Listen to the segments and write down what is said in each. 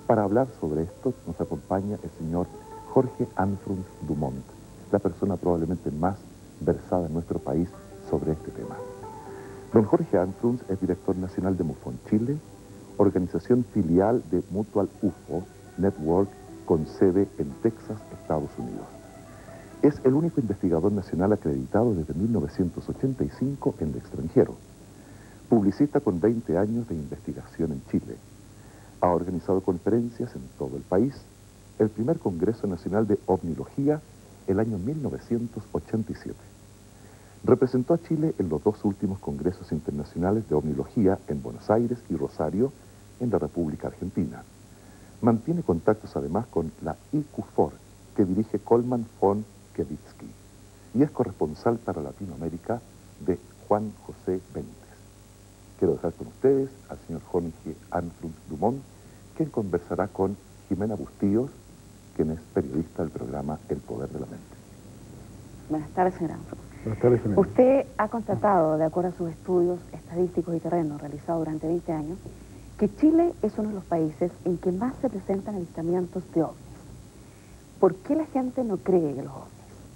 Para hablar sobre esto nos acompaña el señor Jorge Anfrunz Dumont, la persona probablemente más versada en nuestro país sobre este tema. Don Jorge Anfrunz es director nacional de MUFON Chile, organización filial de Mutual UFO Network con sede en Texas, Estados Unidos. Es el único investigador nacional acreditado desde 1985 en el extranjero. Publicista con 20 años de investigación en Chile. Ha organizado conferencias en todo el país. El primer Congreso Nacional de OVNIología el año 1987. Representó a Chile en los dos últimos congresos internacionales de OVNIología en Buenos Aires y Rosario, en la República Argentina. Mantiene contactos además con la IQFOR, que dirige Coleman von Kevitsky, y es corresponsal para Latinoamérica de Juan José Benítez. Quiero dejar con ustedes al señor Jorge Anfrunz Dumont, quien conversará con Jimena Bustíos, quien es periodista del programa El Poder de la Mente. Buenas tardes, señor Anfrunz. Buenas tardes, Jimena. Usted ha constatado, de acuerdo a sus estudios estadísticos y terrenos realizados durante 20 años, que Chile es uno de los países en que más se presentan avistamientos de ovnis. ¿Por qué la gente no cree en los ovnis?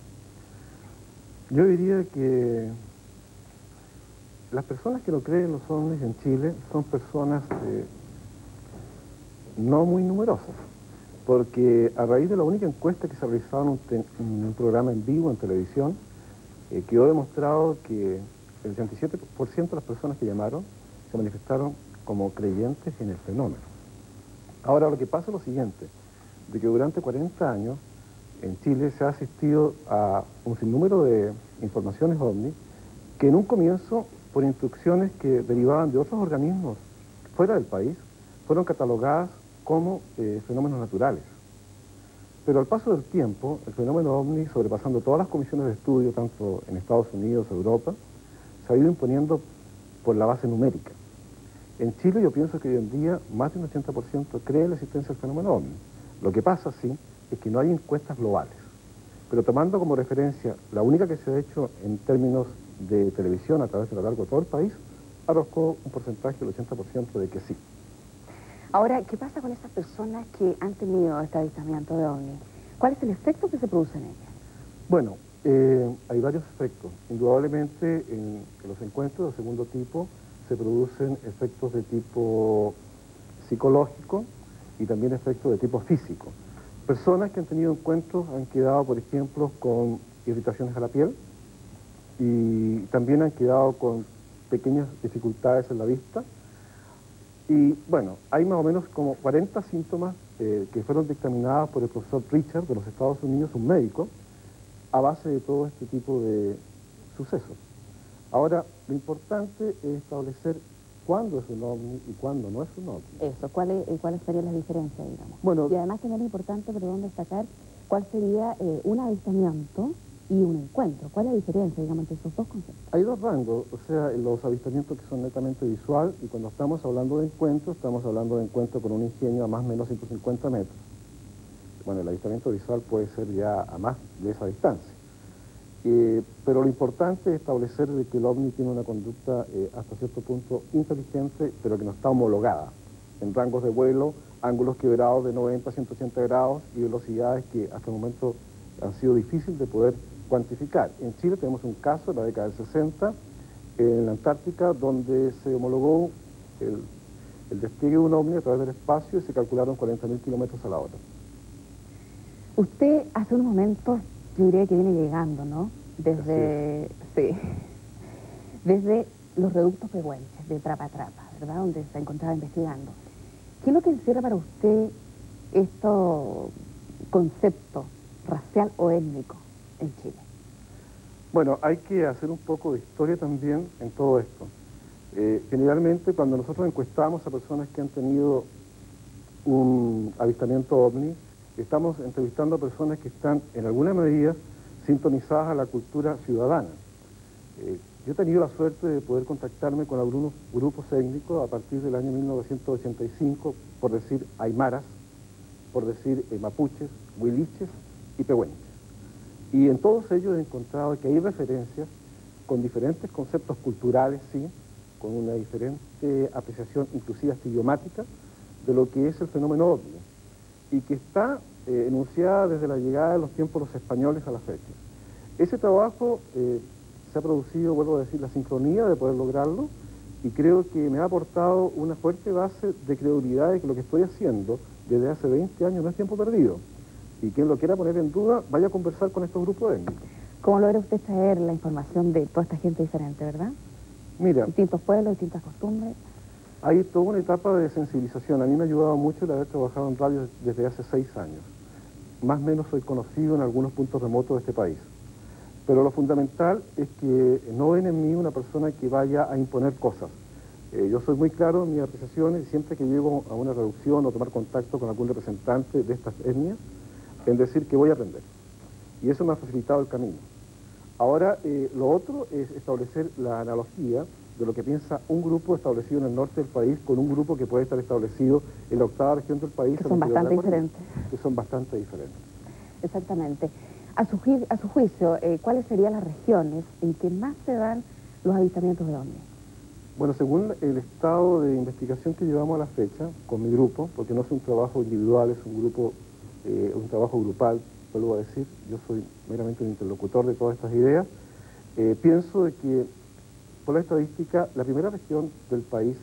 Yo diría que las personas que no creen en los ovnis en Chile son personas no muy numerosas, porque a raíz de la única encuesta que se realizaba en un programa en vivo en televisión, quedó demostrado que el 87% de las personas que llamaron se manifestaron como creyentes en el fenómeno. Ahora, lo que pasa es lo siguiente, de que durante 40 años en Chile se ha asistido a un sinnúmero de informaciones ovni que en un comienzo, por instrucciones que derivaban de otros organismos fuera del país, fueron catalogadas como fenómenos naturales. Pero al paso del tiempo, el fenómeno ovni, sobrepasando todas las comisiones de estudio, tanto en Estados Unidos, Europa, se ha ido imponiendo por la base numérica. En Chile yo pienso que hoy en día más de un 80% cree en la existencia del fenómeno ovni. Lo que pasa, sí, es que no hay encuestas globales. Pero tomando como referencia la única que se ha hecho en términos de televisión a través de lo largo de todo el país, arrojó un porcentaje del 80% de que sí. Ahora, ¿qué pasa con esas personas que han tenido este avistamiento de ovni? ¿Cuál es el efecto que se produce en ellas? Bueno, hay varios efectos. Indudablemente en los encuentros de segundo tipo se producen efectos de tipo psicológico y también efectos de tipo físico. Personas que han tenido encuentros han quedado, por ejemplo, con irritaciones a la piel y también han quedado con pequeñas dificultades en la vista. Y bueno, hay más o menos como 40 síntomas que fueron dictaminados por el profesor Richard de los Estados Unidos, un médico, a base de todo este tipo de sucesos. Ahora, lo importante es establecer cuándo es un ovni y cuándo no es un ovni. Eso, ¿cuáles serían las diferencias, digamos? Bueno, y además también es importante, perdón, destacar cuál sería un avistamiento y un encuentro. ¿Cuál es la diferencia, digamos, entre esos dos conceptos? hay dos rangos, o sea, los avistamientos que son netamente visual, y cuando estamos hablando de encuentros, estamos hablando de encuentro con un ingenio a más o menos 150 metros. Bueno, el avistamiento visual puede ser ya a más de esa distancia. Pero lo importante es establecer de que el ovni tiene una conducta hasta cierto punto inteligente, pero que no está homologada, en rangos de vuelo, ángulos quebrados de 90 a 180 grados y velocidades que hasta el momento han sido difíciles de poder cuantificar. En Chile tenemos un caso en la década del 60, en la Antártica, donde se homologó el despliegue de un ovni a través del espacio y se calcularon 40.000 kilómetros a la hora. Usted hace unos momentos, yo diría que viene llegando, ¿no? Desde los reductos pehuenches de Trapa Trapa, ¿verdad? Donde se encontraba investigando. ¿Qué es lo que encierra para usted estos conceptos racial o étnico en Chile? Bueno, hay que hacer un poco de historia también en todo esto. Generalmente cuando nosotros encuestamos a personas que han tenido un avistamiento ovni, estamos entrevistando a personas que están en alguna medida sintonizadas a la cultura ciudadana. Yo he tenido la suerte de poder contactarme con algunos grupos étnicos a partir del año 1985, por decir aymaras, por decir mapuches, huiliches y pehuenches. Y en todos ellos he encontrado que hay referencias con diferentes conceptos culturales, sí, con una diferente apreciación inclusive hasta idiomática de lo que es el fenómeno ovni. y que está enunciada desde la llegada de los tiempos de los españoles a la fecha. Ese trabajo se ha producido, vuelvo a decir, la sincronía de poder lograrlo, y creo que me ha aportado una fuerte base de credibilidad de que lo que estoy haciendo desde hace 20 años no es tiempo perdido. Y quien lo quiera poner en duda, vaya a conversar con estos grupos étnicos. ¿Cómo logra usted traer la información de toda esta gente diferente, verdad? Mira, Distintos pueblos, distintas costumbres. hay toda una etapa de sensibilización. A mí me ha ayudado mucho el haber trabajado en radio desde hace 6 años. Más o menos soy conocido en algunos puntos remotos de este país. Pero lo fundamental es que no ven en mí una persona que vaya a imponer cosas. Yo soy muy claro en mis apreciaciones y siempre que llego a una reducción o tomar contacto con algún representante de estas etnias, en decir que voy a aprender. Y eso me ha facilitado el camino. Ahora, lo otro es establecer la analogía de lo que piensa un grupo establecido en el norte del país con un grupo que puede estar establecido en la 8ª región del país. Que son bastante diferentes. Que son bastante diferentes. Exactamente. A su juicio, ¿cuáles serían las regiones en que más se dan los avistamientos de ovnis? Bueno, según el estado de investigación que llevamos a la fecha, con mi grupo, porque no es un trabajo individual, es un grupo, un trabajo grupal, vuelvo a decir, yo soy meramente un interlocutor de todas estas ideas, pienso de que, por la estadística, la primera región del país,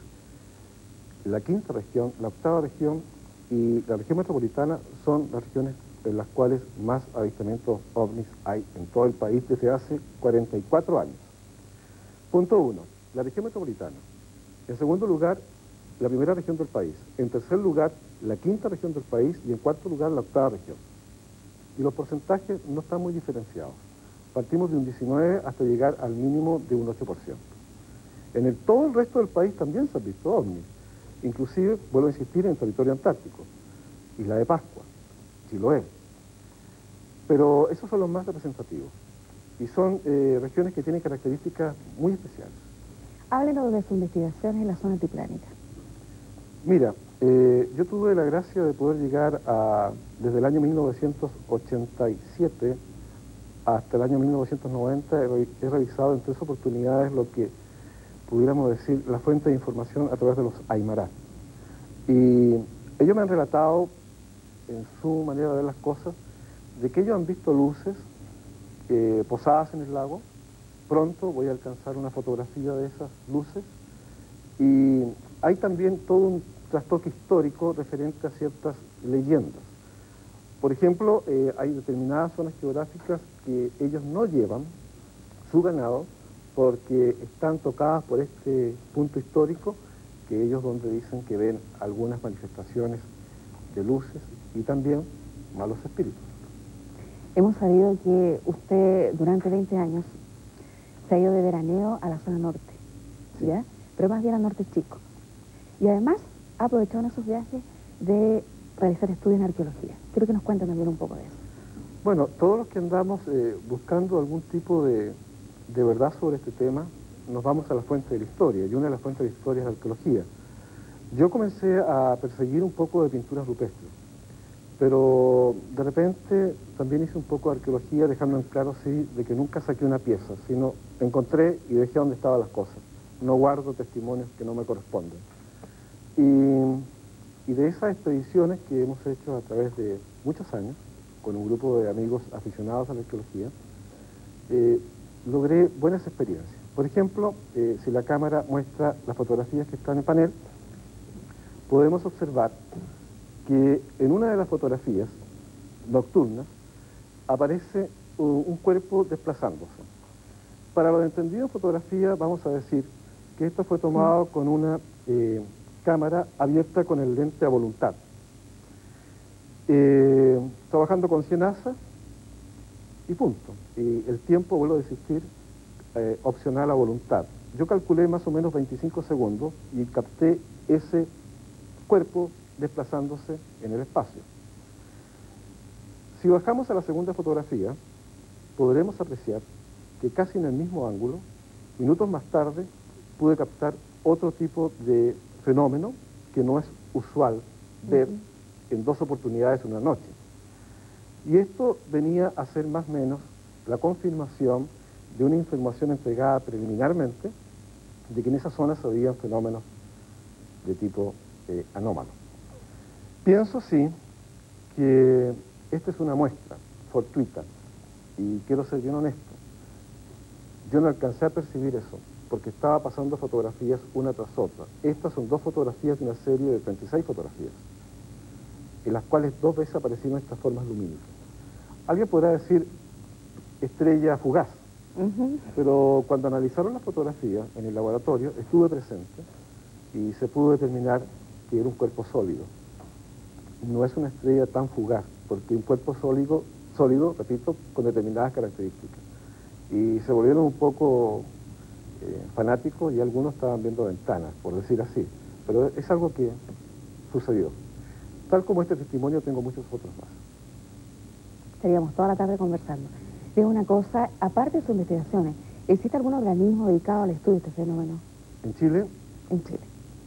la 5ª región, la 8ª región y la región metropolitana son las regiones en las cuales más avistamientos ovnis hay en todo el país desde hace 44 años. Punto 1, la región metropolitana. En segundo lugar, la primera región del país. En tercer lugar, la 5ª región del país y en cuarto lugar, la 8ª región. Y los porcentajes no están muy diferenciados. Partimos de un 19 hasta llegar al mínimo de un 8%. En todo el resto del país también se han visto ovnis. Inclusive, vuelvo a insistir, en el territorio antártico. Isla de Pascua, Chiloé. Pero esos son los más representativos. Y son regiones que tienen características muy especiales. Háblenos de sus investigaciones en la zona altiplánica. Mira, yo tuve la gracia de poder llegar desde el año 1987 hasta el año 1990, he revisado en 3 oportunidades lo que pudiéramos decir la fuente de información a través de los Aymara. Y ellos me han relatado, en su manera de ver las cosas, de que ellos han visto luces posadas en el lago. Pronto voy a alcanzar una fotografía de esas luces. Y hay también todo un trastoque histórico referente a ciertas leyendas. Por ejemplo, hay determinadas zonas geográficas que ellos no llevan su ganado porque están tocadas por este punto histórico, que ellos donde dicen que ven algunas manifestaciones de luces y también malos espíritus. Hemos sabido que usted durante 20 años se ha ido de veraneo a la zona norte, Sí. ¿ya? Pero más bien al norte chico. Y además ha aprovechado en esos viajes de realizar estudios en arqueología. Quiero que nos cuenten también un poco de eso. Bueno, todos los que andamos buscando algún tipo de verdad sobre este tema, nos vamos a la fuente de la historia, y una de las fuentes de la historia es la arqueología. Yo comencé a perseguir un poco de pinturas rupestres, pero de repente también hice un poco de arqueología, dejando en claro, sí, de que nunca saqué una pieza, sino encontré y dejé donde estaban las cosas. No guardo testimonios que no me corresponden. Y de esas expediciones que hemos hecho a través de muchos años, con un grupo de amigos aficionados a la arqueología, logré buenas experiencias. Por ejemplo, si la cámara muestra las fotografías que están en panel, podemos observar que en una de las fotografías nocturnas aparece un cuerpo desplazándose. Para lo entendido en fotografía, vamos a decir que esto fue tomado con una cámara abierta con el lente a voluntad. Trabajando con 100 asas y punto. Y el tiempo, vuelvo a insistir, opcional a voluntad. Yo calculé más o menos 25 segundos y capté ese cuerpo desplazándose en el espacio. Si bajamos a la segunda fotografía, podremos apreciar que casi en el mismo ángulo, minutos más tarde, pude captar otro tipo de fenómeno que no es usual ver en 2 oportunidades en una noche. Y esto venía a ser más o menos la confirmación de una información entregada preliminarmente de que en esas zonas había fenómenos de tipo anómalo. Pienso, sí, que esta es una muestra fortuita, y quiero ser bien honesto. Yo no alcancé a percibir eso, porque estaba pasando fotografías una tras otra. Estas son 2 fotografías de una serie de 36 fotografías, en las cuales 2 veces aparecieron estas formas lumínicas. Alguien podrá decir estrella fugaz, pero cuando analizaron las fotografías en el laboratorio, estuve presente y se pudo determinar que era un cuerpo sólido. No es una estrella tan fugaz, porque un cuerpo sólido, repito, con determinadas características. Y se volvieron un poco fanáticos y algunos estaban viendo ventanas, por decir así. Pero es algo que sucedió. Tal como este testimonio, tengo muchos otros más. Estaríamos toda la tarde conversando. Digo una cosa, aparte de sus investigaciones, ¿existe algún organismo dedicado al estudio de este fenómeno? En Chile, En Chile.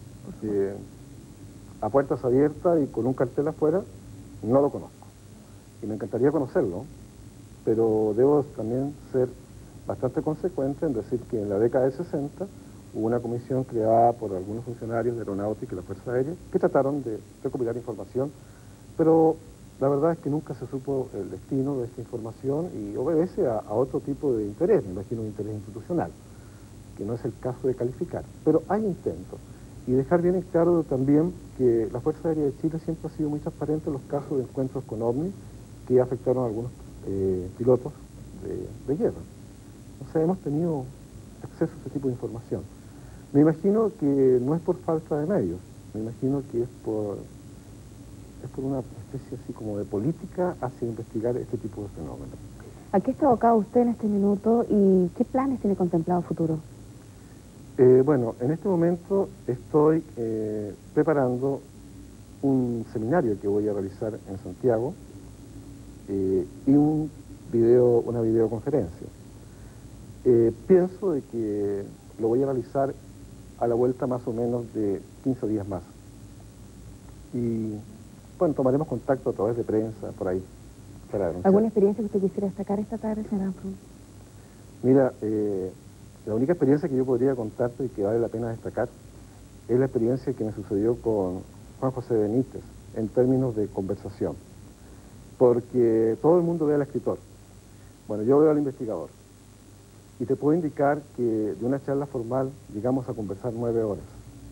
a puertas abiertas y con un cartel afuera, no lo conozco. Y me encantaría conocerlo, pero debo también ser bastante consecuente en decir que en la década del 60 hubo una comisión creada por algunos funcionarios de Aeronáutica y la Fuerza Aérea que trataron de recopilar información, pero la verdad es que nunca se supo el destino de esta información y obedece a otro tipo de interés, me imagino un interés institucional, que no es el caso de calificar, pero hay intentos. Y dejar bien en claro también que la Fuerza Aérea de Chile siempre ha sido muy transparente en los casos de encuentros con ovnis que afectaron a algunos pilotos de guerra. O sea, hemos tenido acceso a ese tipo de información. Me imagino que no es por falta de medios, me imagino que es por una especie así como de política hacia investigar este tipo de fenómenos. ¿A qué está abocado usted en este minuto y qué planes tiene contemplado futuro? Bueno, en este momento estoy preparando un seminario que voy a realizar en Santiago y una videoconferencia. Pienso de que lo voy a realizar a la vuelta más o menos de 15 días más. Y bueno, tomaremos contacto a través de prensa, por ahí, para anunciar. ¿Alguna experiencia que usted quisiera destacar esta tarde, señor Armstrong? Mira, la única experiencia que yo podría contarte y que vale la pena destacar es la experiencia que me sucedió con Juan José Benítez en términos de conversación. Porque todo el mundo ve al escritor. Bueno, yo veo al investigador. Y te puedo indicar que de una charla formal llegamos a conversar 9 horas.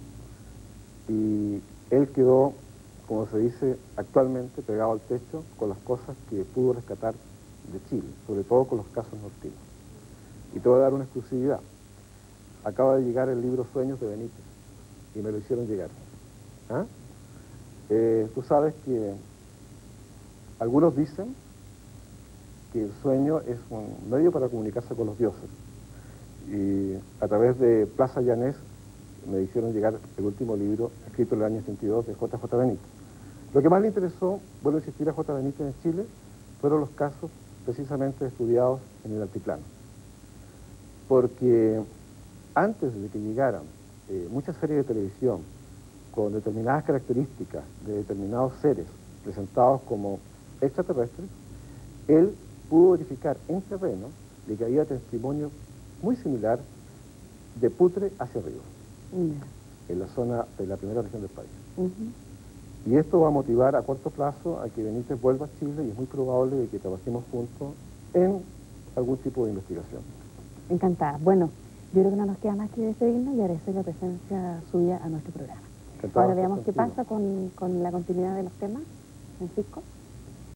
Y él quedó, como se dice actualmente, pegado al techo con las cosas que pudo rescatar de Chile, sobre todo con los casos nortinos. Y te voy a dar una exclusividad. Acaba de llegar el libro Sueños de Benítez y me lo hicieron llegar. ¿Ah? Tú sabes que algunos dicen que el sueño es un medio para comunicarse con los dioses. Y a través de Plaza Llanés me hicieron llegar el último libro escrito en el año 82 de J.J. Benítez. Lo que más le interesó, vuelvo a insistir, a J. Benítez en Chile, fueron los casos precisamente estudiados en el altiplano. Porque antes de que llegaran muchas series de televisión con determinadas características de determinados seres presentados como extraterrestres, él pudo verificar en terreno de que había testimonio muy similar de Putre hacia arriba, en la zona de la primera región del país. Y esto va a motivar a corto plazo a que Benítez vuelva a Chile y es muy probable de que trabajemos juntos en algún tipo de investigación. Encantada. Bueno, yo creo que no nos queda más que despedirnos y agradecer la presencia suya a nuestro programa. Encantado. Ahora veamos qué pasa con la continuidad de los temas, Francisco.